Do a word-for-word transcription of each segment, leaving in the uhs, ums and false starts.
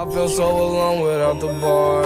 I feel so alone without the bars.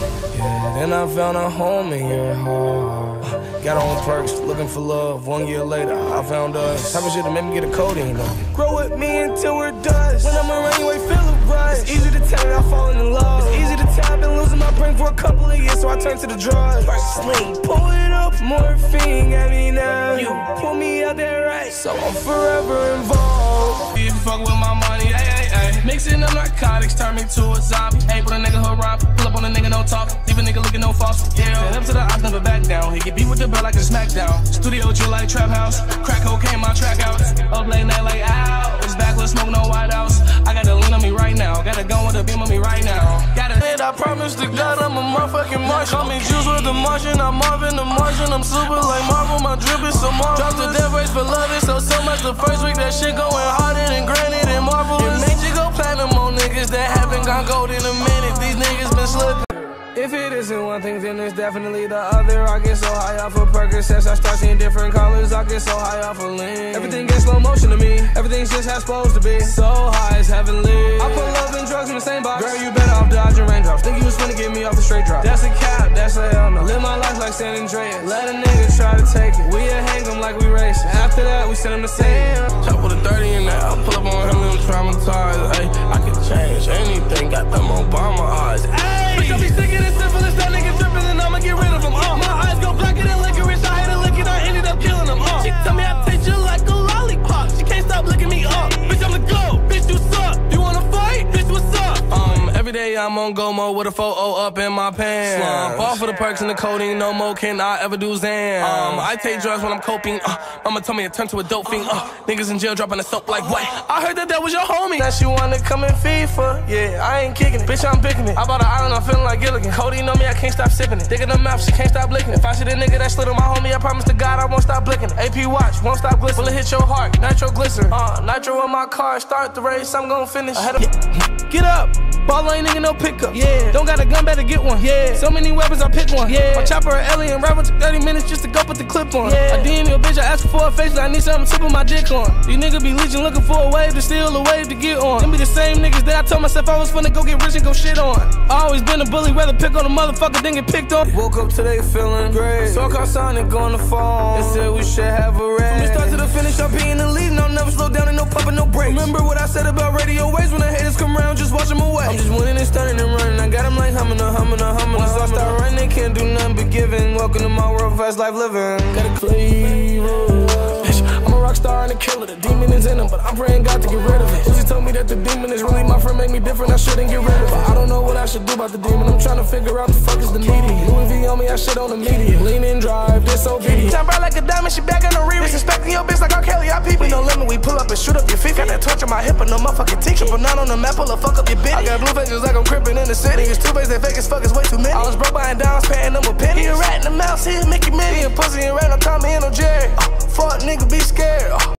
Yeah, then I found a home in your heart. Got on perks, looking for love. One year later, I found us. Type of shit that made me get a codeine though. Grow with me until we're dust. When I'm around you, ain't feel a rush. It's easy to tell that I'm falling in love. It's easy to tell I've been losing my brain for a couple of years, so I turned to the drugs. First sling, pull it up, morphine at me now. You pull me out there right, so I'm forever involved. If you fuck with my money, ay, ay, ay. Mixing up narcotics, turn me to a zombie. Hey, put a nigga hood rhyme, pull up on a nigga, no talk. Leave a nigga looking no false. Yeah, up to the ops, never back down. He get beat with the bell like a smackdown. Studio drill like trap house. Crack cocaine, my track outs. Up late night like ow. It's backless, smoke, no white house. I got the lean on me right now. Got a gun with a beam on me right now. Got a hit, I promise to God I'm a motherfucking Martian. Call me Juice with the Martian. I'm Marvin the Martian. I'm super like Marvel. My drip is so Marvel. Drop the death race for love. It's so so much the first week. That shit going harder than granite and marvelous. It made you go platinum on niggas that haven't gone gold in a minute. These niggas been slipping. If it isn't one thing, then it's definitely the other. I get so high off of Percocets, I start seeing different colors. I get so high off of lean. Everything gets slow motion to me. Everything's just how it's supposed to be. So high it's heavenly. I put love and drugs in the same box. Girl, you better off dodging raindrops. Think you was finna get me off the straight drop. That's a cap, that's a hell no. Live my life like San Andreas. Let a nigga try to take it. We'll hang him like we racing. After that, we send him to sand. Chop with a thirty in there. I'll pull up on him and traumatized. Ay, I can change anything. Got them Obama eyes. Ay, bitch, I be sick of this syphilis. That nigga tripping and I'ma get rid of him. Uh. My eyes go blacker than licorice. I had to lick it, I ended up killing him. Uh. She tell me I taste you like a lollipop. She can't stop licking me up. Bitch, I'm the go. Bitch, you suck. You wanna fight? Bitch, what's up? Um, every day I'm on go mode with a photo up in my pants. Slump. All for the perks and the codeine. No more can I ever do Zan. Um, I take drugs when I'm coping. Uh, mama told me to turn to a dope fiend. Uh, niggas in jail dropping the soap like what? I heard that that was your homie. Now she wanna come in FIFA. Yeah, I ain't kicking it. Bitch, I'm picking it. I bought an island, I'm feeling like Gilligan. Codeine on me, I can't stop sipping it. Dick in the mouth, she can't stop licking it. If I see the nigga that slid on my homie, I promise to God I won't stop blicking it. A P watch, won't stop glistening. Will it hit your heart? Nitroglycerin. Uh, nitro in my car, start the race, I'm gon' finish. Ahead of yeah. Get up. Ball ain't nigga no pickup. Yeah. Don't got a gun, better get one. Yeah. So many weapons, I pick one. Yeah. My chopper an alien rapper took thirty minutes just to go put the clip on. Yeah. I D M your bitch, I ask for a face, I need something to put my dick on. These niggas be leeching, looking for a wave to steal a wave to get on. Them be the same niggas that I told myself I was finna go get rich and go shit on. I always been a bully, rather pick on a motherfucker than get picked on. Woke up today feeling great. So I called Sonic on the phone and said we should have a race. From the start to the finish, I'm being the lead, and I'll never slow down and no pumping, no brakes. Remember what I said about radio waves? When the haters come around, just watch them away. I'm just winning and stunning and running. I got them like humming, a humming, a humming. Once I start running, they can't do nothing but giving. Welcome to my world, fast life living. Got a cleaver. Bitch, I'm a rock star and a killer. The demon is in him, but I'm praying God to get rid of it. She told me that the demon is really my friend, make me different. I shouldn't get rid of it. I don't know what I should do about the demon. I'm trying to figure out the fuck is the media. Louis V on me, I shit on the media. Lean and drive, disobedient. Time bright like a diamond, she back on the re. Disrespecting your bitch like R. Kelly, I peep. We no limit, we pull up and shoot up your feet. Got that torch on my hip, but no motherfucking tick. Triple nine on the map, pull a fuck up your bitch. I got blue faces like I'm crippin' in the city. Niggas two bags, they fake as fuck, it's way too many. I was broke buying downs, paying them a penny. He a rat in the mouse, he a Mickey Minnie. He a pussy and rat, don't call me in no Jerry. Uh, fuck nigga, be scared. Uh.